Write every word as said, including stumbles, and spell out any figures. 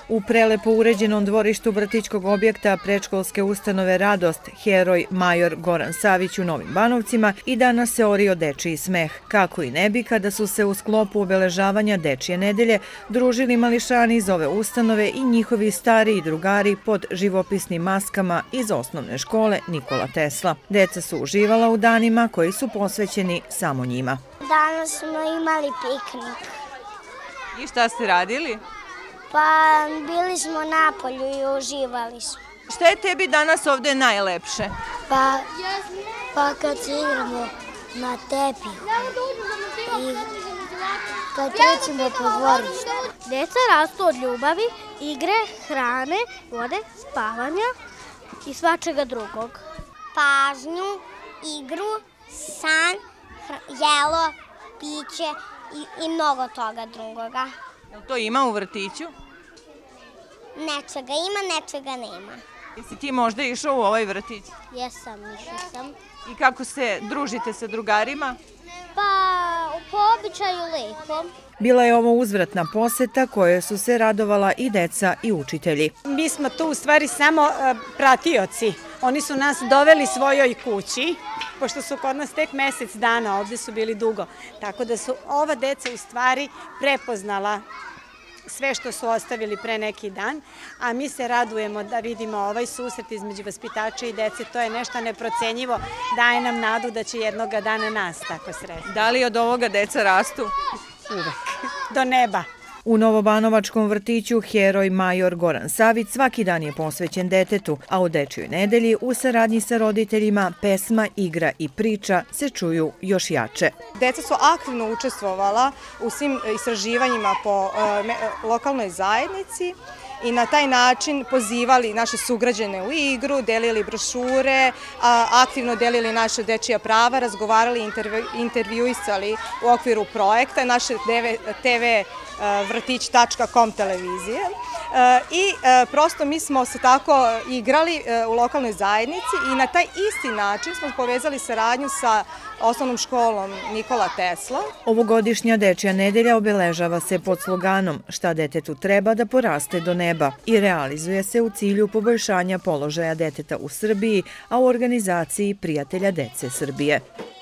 U prelepo uređenom dvorištu vrtićkog objekta predškolske ustanove Radost, heroj major Goran Savić u Novim Banovcima i danas se orio dečiji smeh. Kako i ne bi kada su se u sklopu obeležavanja Dečije nedelje družili mališani iz ove ustanove i njihovi stariji drugari pod živopisnim maskama iz osnovne škole Nikola Tesla. Deca su uživala u danima koji su posvećeni samo njima. Danas smo imali piknik. I šta ste radili? Pa bili smo napolju i uživali smo. Šta je tebi danas ovde najlepše? Pa, pa kad se igramo na tepihu i kad krećemo po dvorištu. Deca rastu od ljubavi, igre, hrane, vode, spavanja i svačega drugog. Pažnju, igru, san, jelo, piće i, i mnogo toga drugoga. Jel to ima u vrtiću? Nečega ima, nečega nema. Jesi ti možda išao u ovaj vrtić? Jesam, išao sam. I kako se družite sa drugarima? Pa, po običaju lepo. Bila je ovo uzvratna poseta koje su se radovala i deca i učitelji. Mi smo tu u stvari samo pratioci. Oni su nas doveli svojoj kući, pošto su kod nas tek mesec dana, ovde su bili dugo. Tako da su ova deca u stvari prepoznala sve što su ostavili pre neki dan, a mi se radujemo da vidimo ovaj susret između vaspitača i dece. To je nešto neprocenjivo, daje nam nadu da će jednoga dana nas tako sretiti. Da li od ovoga deca rastu? Uvek. Do neba. U Novobanovačkom vrtiću heroj major Goran Savić svaki dan je posvećen detetu, a u Dečijoj nedelji u saradnji sa roditeljima pesma, igra i priča se čuju još jače. Deca su aktivno učestvovala u svim istraživanjima po lokalnoj zajednici i na taj način pozivali naše sugrađane u igru, delili brošure, aktivno delili naše dečija prava, razgovarali, intervjuisali u okviru projekta naše te ve vrtić tačka kom televizije i prosto mi smo se tako igrali u lokalnoj zajednici i na taj isti način smo povezali saradnju sa osnovnom školom Nikola Tesla. Ovogodišnja Dečija nedelja obeležava se pod sloganom "Šta detetu treba da poraste do neba" i realizuje se u cilju poboljšanja položaja deteta u Srbiji, a u organizaciji Prijatelja dece Srbije.